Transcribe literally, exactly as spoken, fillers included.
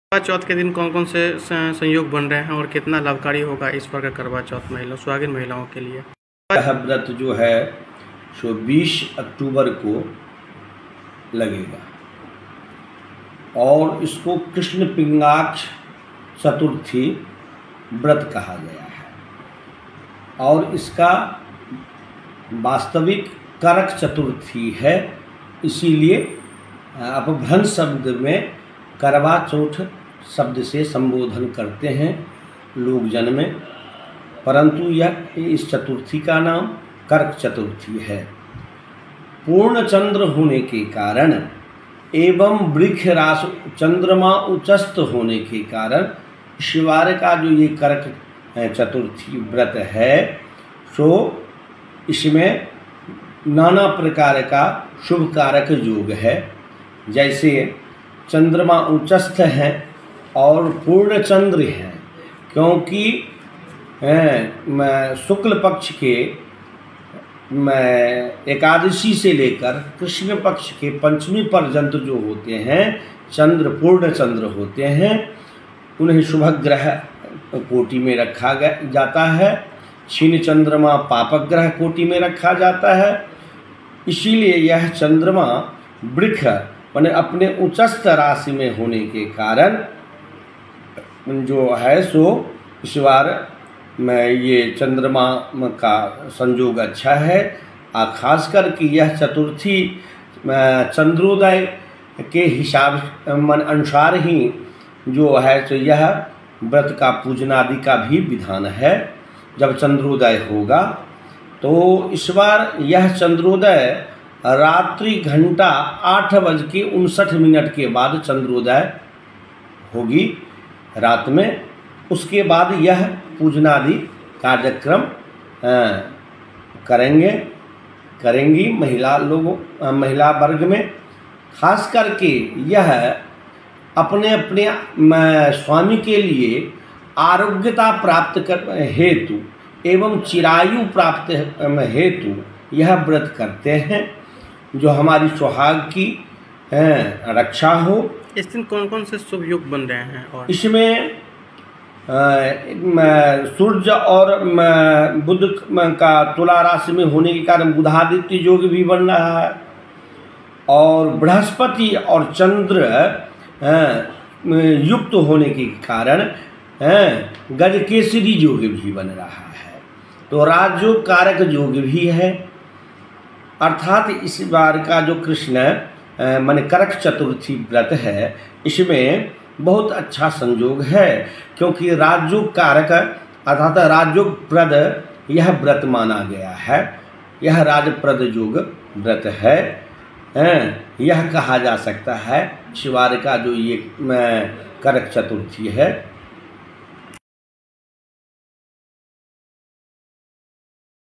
करवा चौथ के दिन कौन कौन से स- संयोग बन रहे हैं और कितना लाभकारी होगा इस पर का करवा चौथ महिला सुहागिन महिलाओं के लिए। यह व्रत जो है सो बीस अक्टूबर को लगेगा और इसको कृष्ण पिंगाक्ष चतुर्थी व्रत कहा गया है और इसका वास्तविक करक चतुर्थी है, इसीलिए अपभ्रंश शब्द में करवा चौथ शब्द से संबोधन करते हैं लोग जन में, परंतु यह इस चतुर्थी का नाम करक चतुर्थी है। पूर्ण चंद्र होने के कारण एवं वृक्ष राशि चंद्रमा उच्चस्थ होने के कारण शिवार का जो ये करक चतुर्थी व्रत है सो इसमें नाना प्रकार का शुभ कारक योग है। जैसे चंद्रमा उच्चस्थ है और पूर्ण चंद्र है, क्योंकि शुक्ल पक्ष के एकादशी से लेकर कृष्ण पक्ष के पंचमी पर्यंत जो होते हैं चंद्र पूर्ण चंद्र होते हैं, उन्हें शुभ ग्रह कोटि में रखा जाता है। क्षीण चंद्रमा पापक ग्रह कोटि में रखा जाता है। इसीलिए यह चंद्रमा वृक्ष माने अपने उच्चस्थ राशि में होने के कारण जो है सो इस बार में ये चंद्रमा का संयोग अच्छा है। आ खास कर कि यह चतुर्थी चंद्रोदय के हिसाब मन अनुसार ही जो है तो यह व्रत का पूजन आदि का भी विधान है। जब चंद्रोदय होगा तो इस बार यह चंद्रोदय रात्रि घंटा आठ बज के उनसठ मिनट के बाद चंद्रोदय होगी रात में। उसके बाद यह पूजनादि कार्यक्रम करेंगे करेंगी महिला लोगों महिला वर्ग में। खास करके यह अपने अपने स्वामी के लिए आरोग्यता प्राप्त कर हेतु एवं चिरायु प्राप्त हेतु यह व्रत करते हैं, जो हमारी सुहाग की रक्षा हो। इस दिन कौन कौन से शुभ योग बन रहे हैं? और इसमें सूर्य और बुध का तुला राशि में होने के कारण बुधादित्य योग भी बन रहा है और बृहस्पति और चंद्र युक्त होने के कारण गजकेसरी योग भी बन रहा है। तो राजयोग कारक योग भी है। अर्थात इस बार का जो कृष्ण माने करक चतुर्थी व्रत है इसमें बहुत अच्छा संयोग है, क्योंकि राजयोग कारक अर्थात राजयोग प्रद यह व्रत माना गया है। यह राजप्रद योग व्रत है। यह कहा जा सकता है शिवार का जो ये करक चतुर्थी है